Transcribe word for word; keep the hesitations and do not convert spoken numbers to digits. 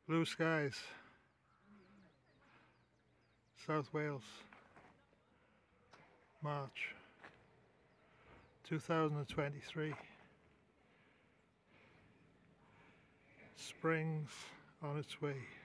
Blue skies, South Wales, March two thousand twenty-three. Spring's on its way.